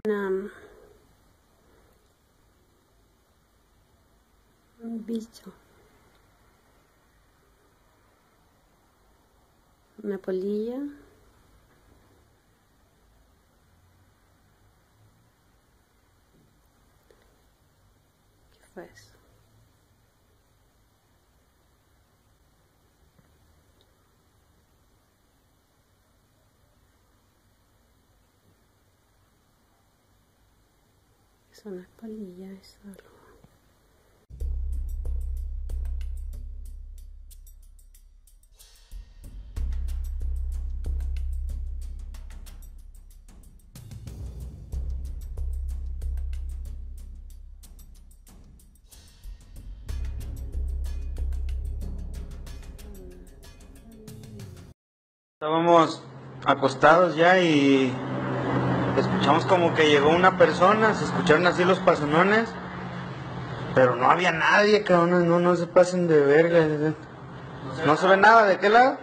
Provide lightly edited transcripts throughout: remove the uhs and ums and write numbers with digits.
un bicho, una polilla, ¿qué fue eso? Eso no es polilla, es algo. Estábamos acostados ya y escuchamos como que llegó una persona, se escucharon así los pasonones, pero no había nadie, cabrón, no se pasen de verga. No se ve nada, ¿de qué lado?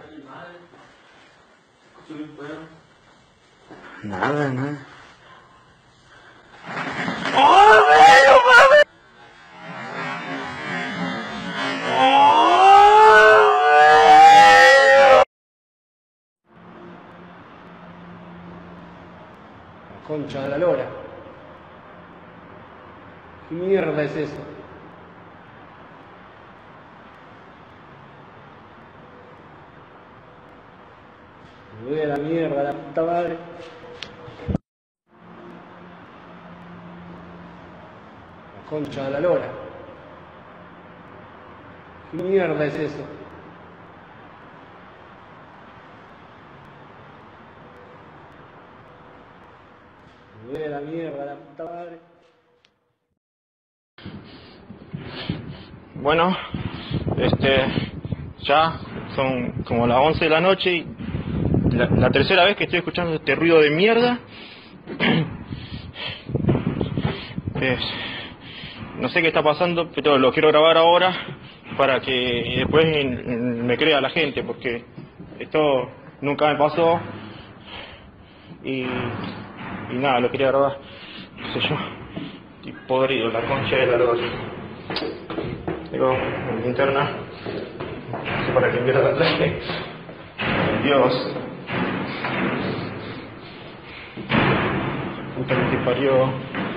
Nada. ¡Oh, güey, no mames! Concha de la lora. ¿Qué mierda es eso? Me voy a la mierda, la puta madre. La concha de la lora. ¿Qué mierda es eso? Me voy a la mierda, la puta madre. Bueno, ya son como las 11 de la noche y la tercera vez que estoy escuchando este ruido de mierda. No sé qué está pasando, pero lo quiero grabar ahora para que después me crea la gente, porque esto nunca me pasó y nada, lo quería grabar, qué sé yo, estoy podrido, la concha de la lora. Tengo mi linterna, no sé para que viera la luz. Dios. Puta que te parió.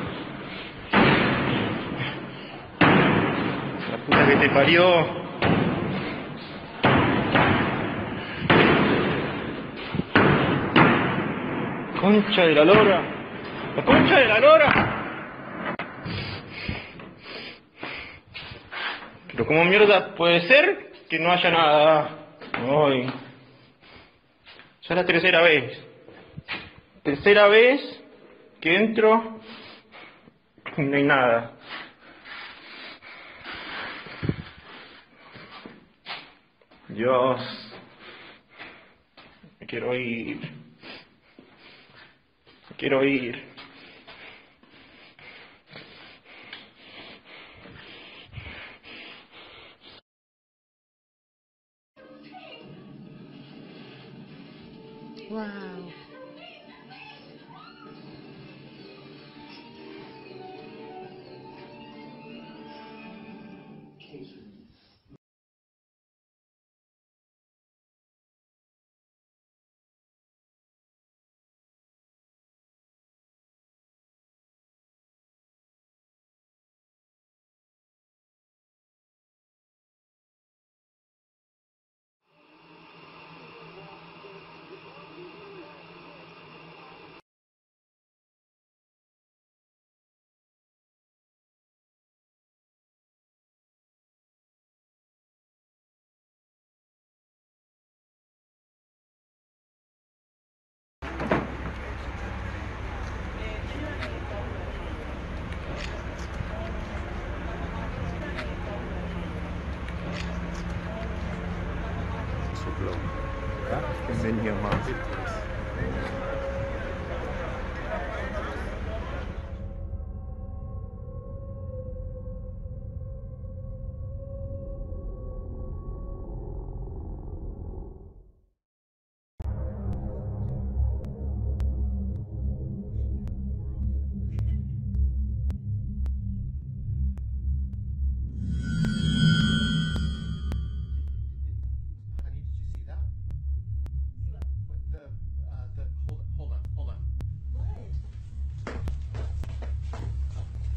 La puta que te parió. Concha de la lora. La concha de la lora. Pero ¿cómo mierda puede ser que no haya nada hoy? Ya es la tercera vez. Tercera vez que entro y no hay nada. Dios. Me quiero ir. Me quiero ir. Wow. Bienvenido más.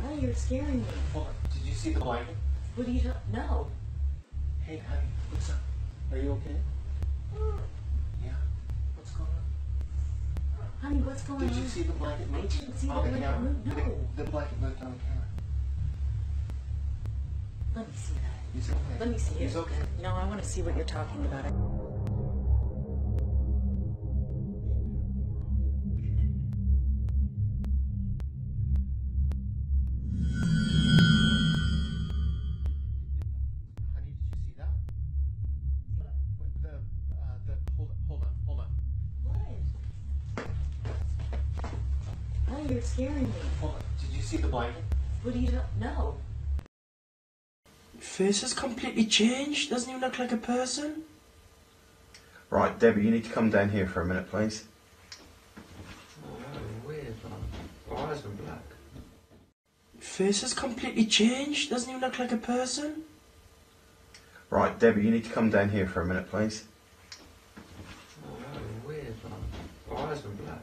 Why you're scaring me? Hold on. Did you see the blanket? What do you no? Hey, honey, what's up? Are you okay? Yeah. What's going on? Honey, what's going Did on? you see the blanket move? I didn't see the on the blanket camera? move, no. The blanket moved on the camera. Let me see that. He's okay. Let me see it. He's okay. No, I want to see what you're talking about. Honey, did you see that? Hold on. What? Why you're scaring me? Hold on. Did you see the blanket? What do you no? Face has completely changed. Doesn't even look like a person. Right, Debbie, you need to come down here for a minute, please. Oh, weird, man. Eyes are black. Face has completely changed. Doesn't even look like a person. Right, Debbie, you need to come down here for a minute, please. Oh, weird, man. Eyes are black.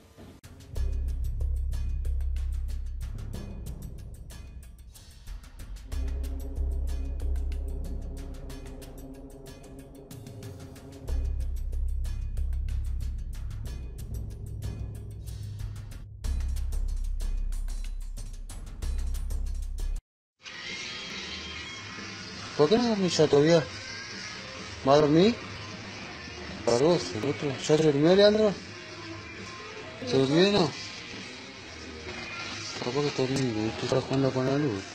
¿Por qué no dormís ya todavía? ¿Va a dormir? Para vos, el otro. ¿Ya te durmió, Leandro? ¿Se durmió no? Tampoco está durmiendo, tú estás jugando con la luz.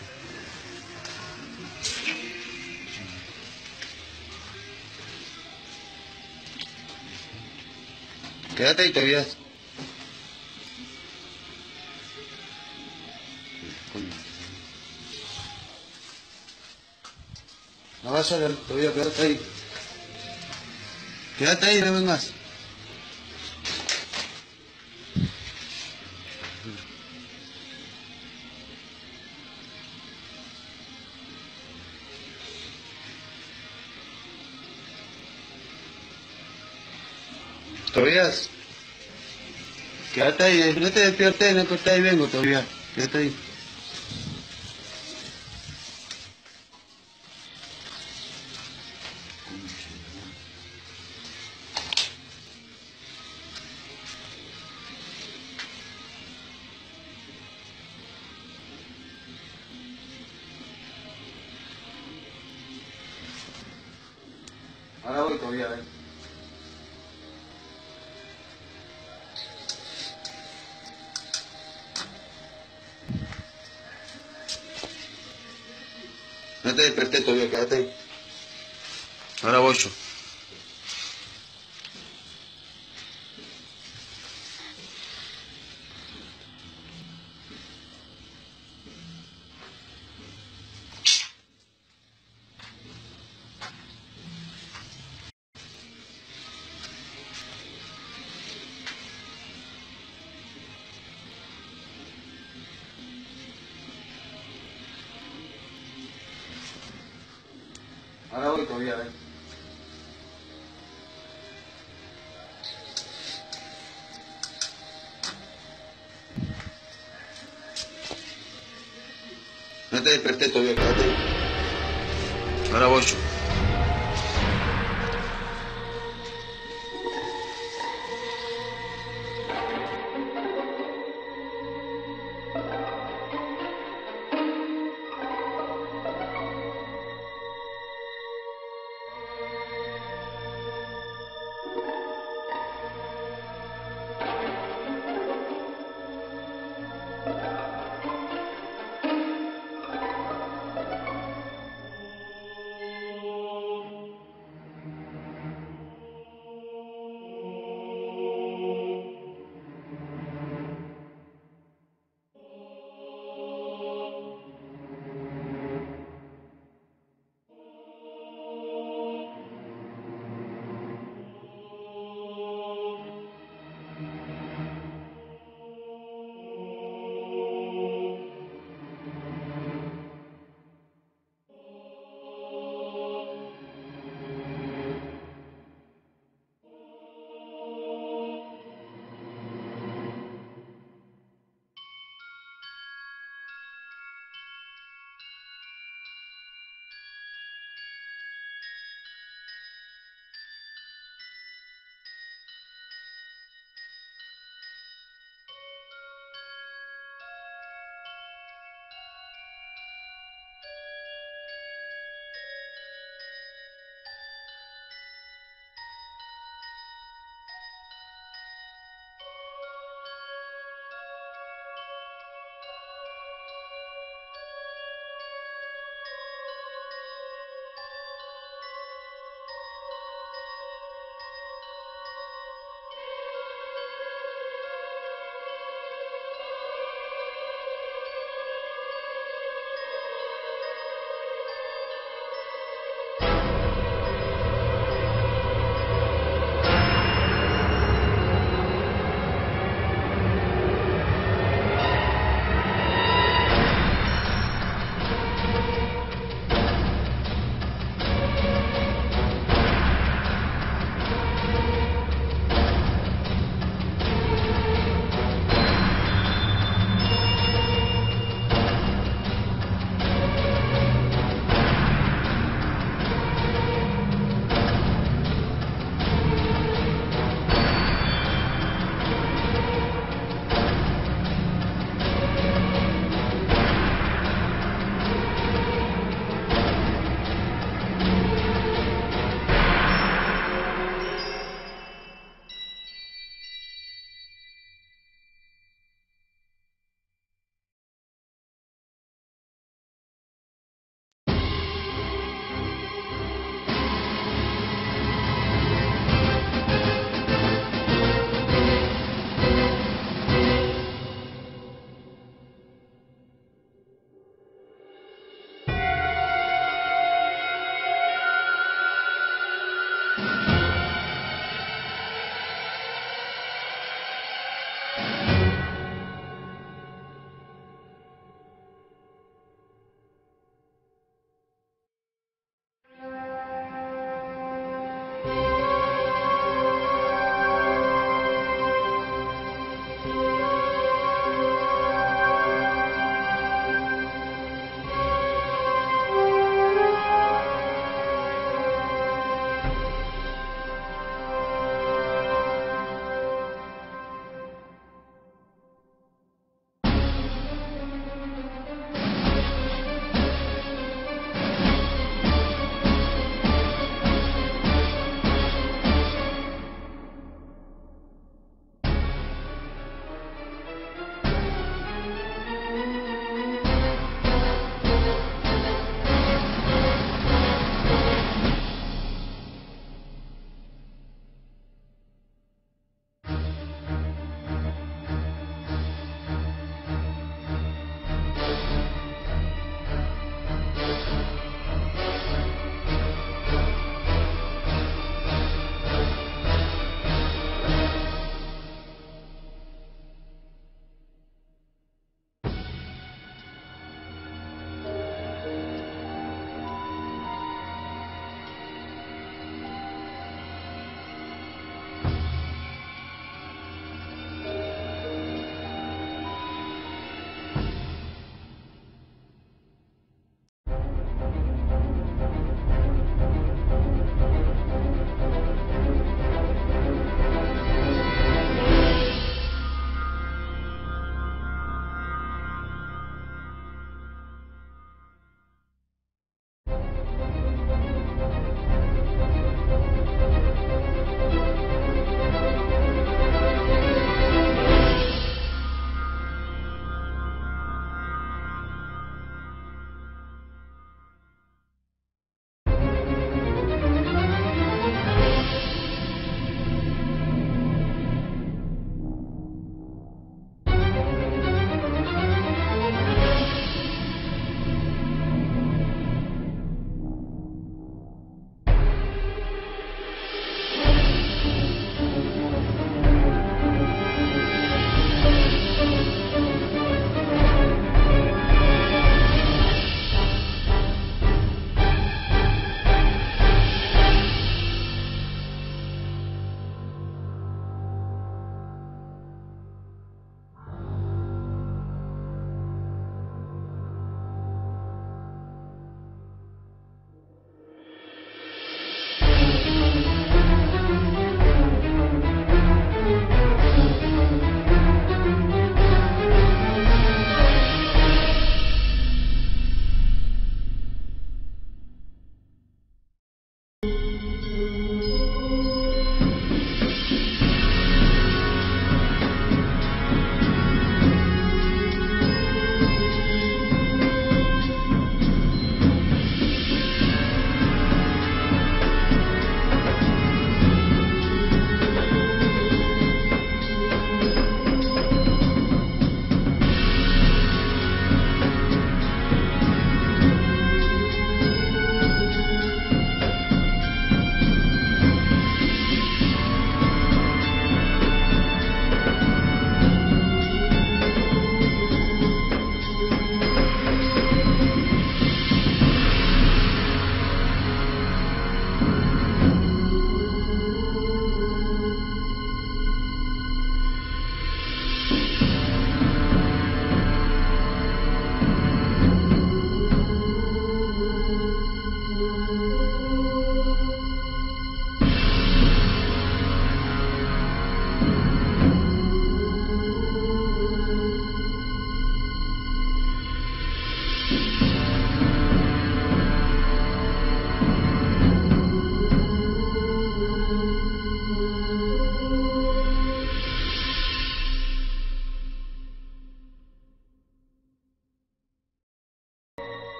Quédate ahí, Tobias. No vayas, Tobias, quédate ahí. Quédate ahí, no vengas. Tobias, quédate ahí, no te despiertes, no, que está ahí vengo, Tobias, quédate ahí. Ahora voy, Tobias, No te desperté todavía, quédate ahí. Ahora voy yo. Ahora voy, Tobias, No te desperté todavía, quédate ahí. Ahora voy yo.